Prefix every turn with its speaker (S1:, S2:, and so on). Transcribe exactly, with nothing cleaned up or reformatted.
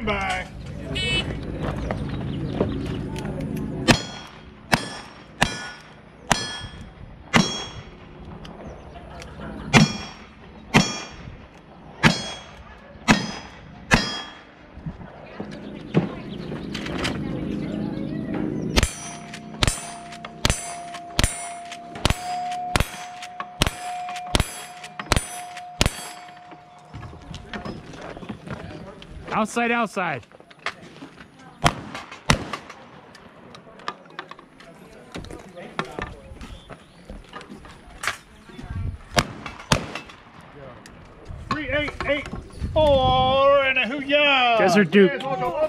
S1: by.
S2: Outside, outside.
S1: Three, eight, eight, four, and a hoo-yah.
S2: Desert Duke.